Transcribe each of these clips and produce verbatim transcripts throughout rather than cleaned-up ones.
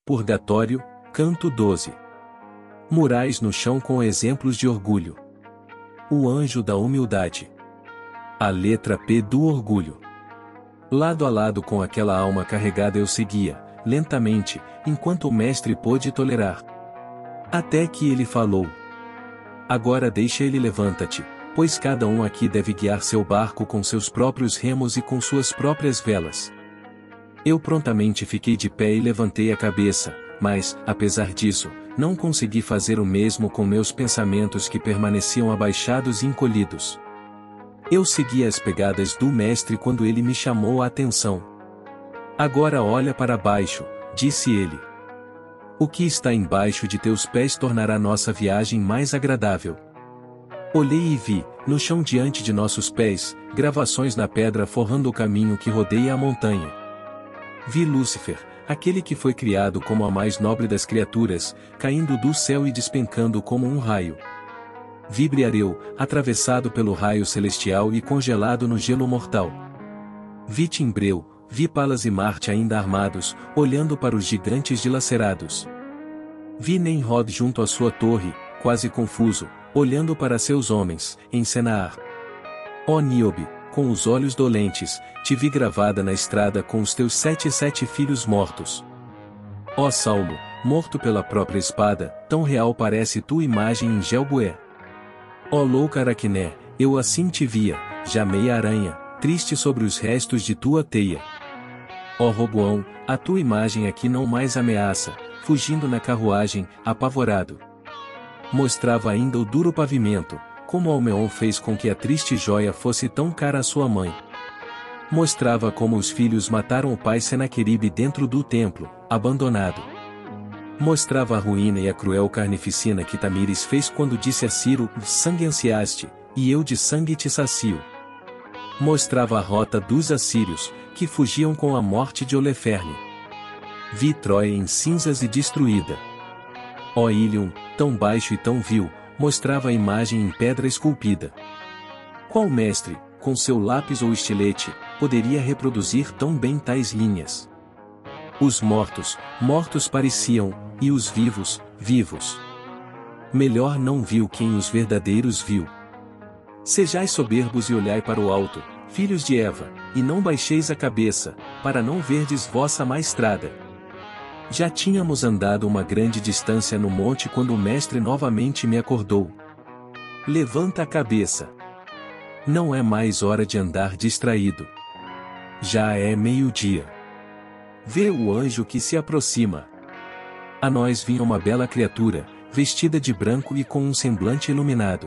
Purgatório, Canto doze. Murais no chão com exemplos de orgulho. O anjo da humildade. A letra P do orgulho. Lado a lado com aquela alma carregada eu seguia, lentamente, enquanto o mestre pôde tolerar. Até que ele falou: agora deixa ele, levanta-te, pois cada um aqui deve guiar seu barco com seus próprios remos e com suas próprias velas. Eu prontamente fiquei de pé e levantei a cabeça, mas, apesar disso, não consegui fazer o mesmo com meus pensamentos que permaneciam abaixados e encolhidos. Eu segui as pegadas do mestre quando ele me chamou a atenção. Agora olha para baixo, disse ele. O que está embaixo de teus pés tornará nossa viagem mais agradável. Olhei e vi, no chão diante de nossos pés, gravações na pedra forrando o caminho que rodeia a montanha. Vi Lúcifer, aquele que foi criado como a mais nobre das criaturas, caindo do céu e despencando como um raio. Vi Briareu, atravessado pelo raio celestial e congelado no gelo mortal. Vi Timbreu, vi Palas e Marte ainda armados, olhando para os gigantes dilacerados. Vi Nemrod junto à sua torre, quase confuso, olhando para seus homens, em Senaar. Ó Níobe, com os olhos dolentes, te vi gravada na estrada com os teus sete e sete filhos mortos. Ó Saulo, morto pela própria espada, tão real parece tua imagem em Gelbué. Ó louca Araquiné, eu assim te via, já meia aranha, triste sobre os restos de tua teia. Ó Roboão, a tua imagem aqui não mais ameaça, fugindo na carruagem, apavorado. Mostrava ainda o duro pavimento, como Almeon fez com que a triste joia fosse tão cara à sua mãe. Mostrava como os filhos mataram o pai Senaqueribe dentro do templo, abandonado. Mostrava a ruína e a cruel carnificina que Tamires fez quando disse a Ciro: sangue ansiaste, e eu de sangue te sacio. Mostrava a rota dos assírios, que fugiam com a morte de Oleferne. Vi Troia em cinzas e destruída. Ó Ilion, tão baixo e tão vil, mostrava a imagem em pedra esculpida. Qual mestre, com seu lápis ou estilete, poderia reproduzir tão bem tais linhas? Os mortos, mortos pareciam, e os vivos, vivos. Melhor não viu quem os verdadeiros viu. Sejais soberbos e olhai para o alto, filhos de Eva, e não baixeis a cabeça, para não verdes vossa maestrada. Já tínhamos andado uma grande distância no monte quando o mestre novamente me acordou. Levanta a cabeça. Não é mais hora de andar distraído. Já é meio-dia. Vê o anjo que se aproxima. A nós vinha uma bela criatura, vestida de branco e com um semblante iluminado.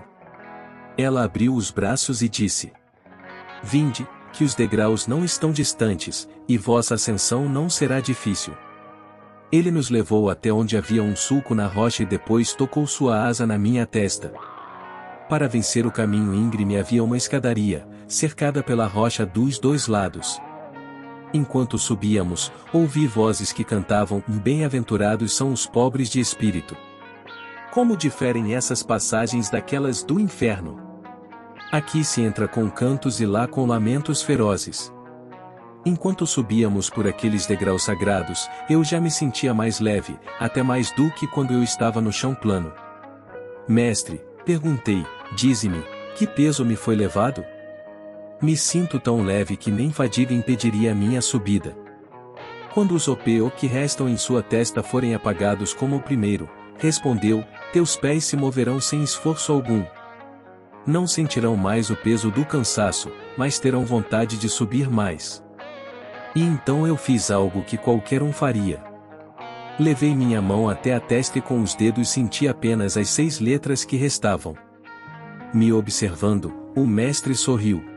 Ela abriu os braços e disse: vinde, que os degraus não estão distantes, e vossa ascensão não será difícil. Ele nos levou até onde havia um sulco na rocha e depois tocou sua asa na minha testa. Para vencer o caminho íngreme havia uma escadaria, cercada pela rocha dos dois lados. Enquanto subíamos, ouvi vozes que cantavam: bem-aventurados são os pobres de espírito. Como diferem essas passagens daquelas do inferno? Aqui se entra com cantos e lá com lamentos ferozes. Enquanto subíamos por aqueles degraus sagrados, eu já me sentia mais leve, até mais do que quando eu estava no chão plano. Mestre, perguntei, dize-me, que peso me foi levado? Me sinto tão leve que nem fadiga impediria a minha subida. Quando os opeu que restam em sua testa forem apagados como o primeiro, respondeu, teus pés se moverão sem esforço algum. Não sentirão mais o peso do cansaço, mas terão vontade de subir mais. E então eu fiz algo que qualquer um faria. Levei minha mão até a testa e com os dedos senti apenas as seis letras que restavam. Me observando, o mestre sorriu.